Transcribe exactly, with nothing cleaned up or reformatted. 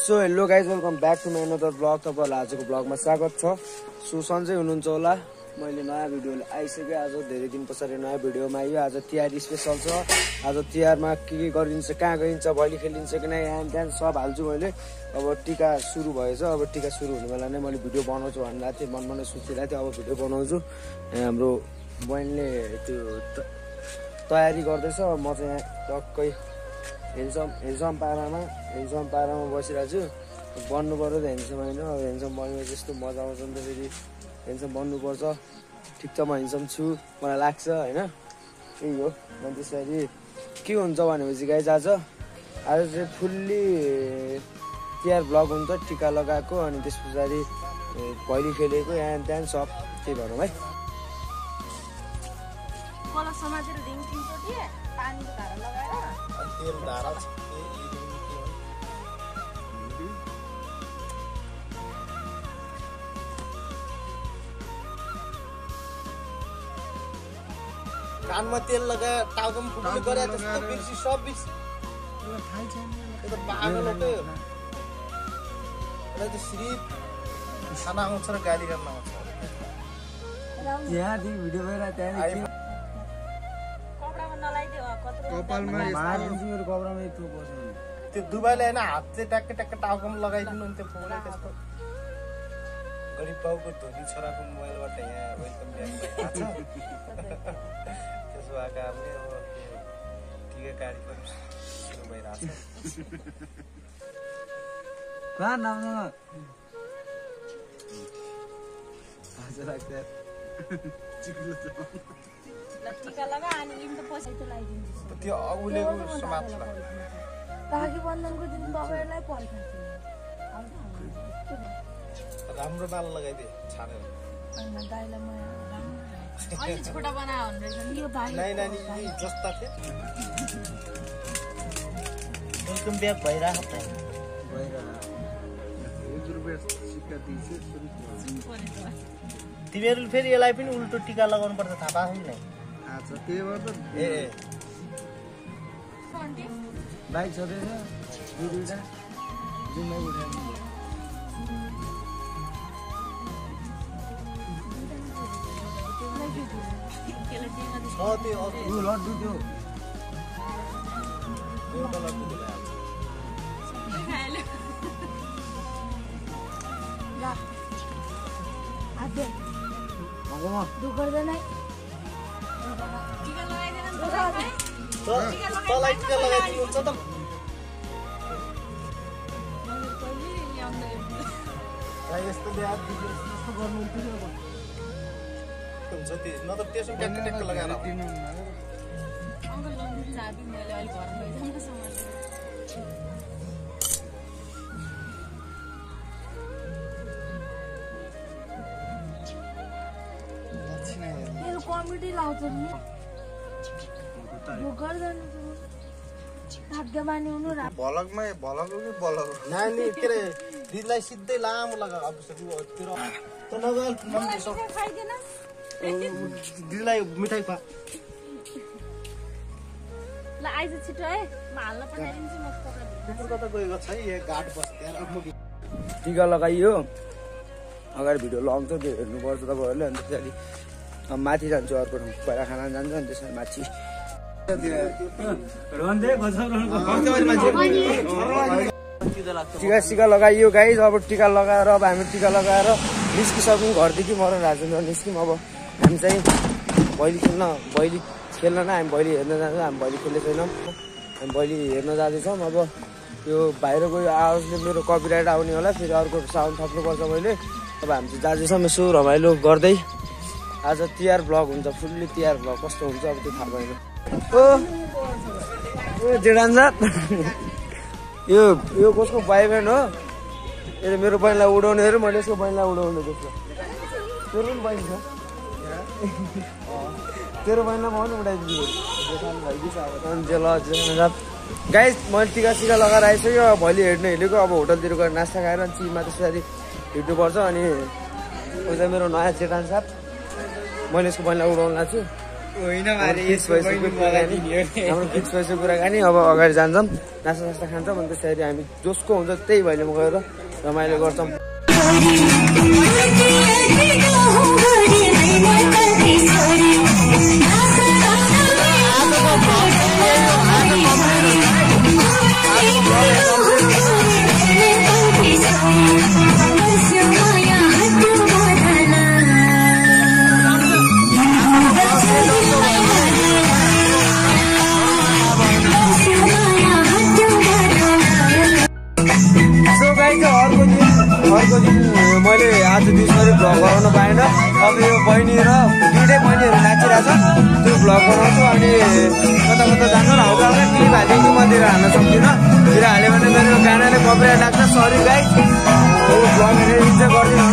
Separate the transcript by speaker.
Speaker 1: So hello guys welcome back to my another blog. तपाईँहरूलाई आजको ब्लगमा स्वागत छ। सो सन्चै हुनुहुन्छ होला। मैले नयाँ भिडियो आइसकेँ आज धेरै दिन पछाडि नयाँ भिडियोमा आयो। आज तिहार स्पेसल छ। आज तिहारमा के के गरिन्छ, कहाँ गइन्छ, भैली खेलिन्छ कि नै, यहाँ त्यहाँ सब हाल्छु मैले। अब टिका सुरु भएछ। अब टिका सुरु हुने बेला नै मैले भिडियो बनाउँछु भन्दा थिएँ, मनमा नै सोचिरहेको थिएँ अब भिडियो बनाउँछु। हाम्रो बहिनीले त्यो तयारी गर्दैछ। म चाहिँ यहाँ टक्कै हेन्सम हेन्सम पारामा हेन्सम पारामा बसिरहेको छु। बन्नु पर्यो त हेन्सम होइन। अब हेन्सम बनेर जस्तो मजा आउँछ नि त। फेरि हेन्सम बन्नुपर्छ। ठिक छ, म हेन्सम छु मलाई लाग्छ होइन। त्यही हो। म त्यसरी के हुन्छ भनेपछि गाइज आज आज चाहिँ फुल्ली तिहार भ्लग हुन्छ। टिका लगाएको अनि त्यस पछाडि भैली खेलेको यहाँ त्यहाँ सब त्यही भनौँ है। तेल धारा कानमा तेल लगाए टाउकोमा फुट्ने गरे जस्तो बिर्सी सब बिर्सी पागल हो त्यो। त श्री खाना आउँछ र गाली गर्न आउँछ। त्यहाँदेखि भिडियो भइरहेको त्यहाँदेखि त्यो दुबईले होइन हात चाहिँ ट्याक्क ट्याक्क टाउकोमा लगाइदिनु नि त्यो फोन त्यस्तो। गरिब बाउको धोनी छोराको मोबाइलबाट यहाँ वेलकम ब्याक भइरहेको छ। त्यसो भए कामले अब टिका कार्यक्रम सुरु भइरहेको छ। कहाँ नामसँग हजुर लाग्छ
Speaker 2: टिका लगा अनि इन त पैसा त लगाइदिन्छु।
Speaker 1: त्यो अउले समाप्त ल।
Speaker 2: राखी बन्धनको दिन तपाईँलाई पर्छ।
Speaker 1: राम्रो बाल लगाइदिए छानेर।
Speaker 2: अनि दाइलाई म अलि छोटा बनायो भनेर यो भाइ
Speaker 1: नाइ नानी यी जस्ता थिए। वेलकम ब्याक भइरहेको छ। एक रुपैयाँ सिक्का दिन्छु। तिमीहरूले फेरि यसलाई पनि उल्टो टिका लगाउनु पर्छ थाहा पाएको नि। अच्छा त्यही भएर त ए बाइक छँदैछ दुई दुईवटा जुम्मै उठाउनु त्यो लड्डु त्यो एउटा लड्डु तँलाई टिका लगाइदिनुहुन्छ त यस्तो यस्तो गर्नुहुन्थ्यो हुन्छ त्यो न त त्यसो ट्याक्क ट्याक्क लगाएर
Speaker 2: कमेडी लाउँछ नि भाग्यमानी हुनु
Speaker 1: भलकमै भलक कि भलक नानी के अरे दिदीलाई सिधै लामो लगा अब दिदीलाई मिठाई खा
Speaker 2: ल आइज छिटो है म हाल्न पठाइदिन्छु। म
Speaker 1: कुकुर कता गएको छ है गाड बस्थे टिका लगाइयो। अगाडि भिडियो लगाउँछ त्यो हेर्नुपर्छ तपाईँहरूले। अनि त्यसरी माथि जान्छु अर्को ठाउँ पहिला खाना जान्छु अनि त्यसरी माथि टिका सिका लगाइयो गाइज। अब टिका लगाएर अब हामी टिका लगाएर निस्किसक्यौँ घरदेखि। म र राजेन्द्र निस्क्यौँ। अब हामी चाहिँ भैली खेल्न भैली खेल्न न हामी भैली हेर्न जान्छौँ। हामी भैली खेल्ने छैनौँ। हामी भैली हेर्न जाँदैछौँ। अब यो बाहिरको यो आवाजले मेरो कपिराइट आउने होला। फेरि अर्को साउन्ड थप्नुपर्छ मैले। अब हामी चाहिँ जाँदैछौँ यसो रमाइलो गर्दै। आज तिहार भ्लग हुन्छ फुल्ली तिहार भ्लग। कस्तो हुन्छ अब त्यो थाहा भएन। ओ जेडान्जा यो यो कसको बाइबेन हो? यसले मेरो बहिनीलाई उडाउने हेऱ्यो। मैले यसको बहिनीलाई उडाउने त्यसको तेरो पनि बहिनी छ। तेरो बहिनीलाई म पनि उडाइदिन्छु। गाइस मैले टिका सिका लगाएर आइसक्यो। भोलि हेर्नु हिँडेको। अब होटलतिर गएर नास्ता खाएर चिमा त्यसरी हिँड्नुपर्छ। अनि उता मेरो नयाँ चेटान साथ मैले यसको बहिनीलाई उडाउनु लाग्छु। हाम्रो फिक्स भइसक्यो कुराकानी। अब अगाडि जान्छौँ, नास्ता सास्ता खान्छौँ, अनि त्यसरी हामी जसको हुन्छ त्यही भैलीमा गएर रमाइलो गर्छौँ। अर्को दिन मैले आज दिउँसरी भ्लग गराउन पाइनँ। अब यो बहिनी र दुइटै बहिनीहरू नाचिरहेछ, त्यो भ्लग बनाउँछु। अनि कता कता जानु र हल्का हल्का क्लिप हालिदिन्छु, मतिर हाल्न सक्दिनँ। तिर हाल्यो भने मेरो गानाले कपिराइट लाग्छ, सरी गाइस। भ्लग एडिट चाहिँ गर्दिनँ।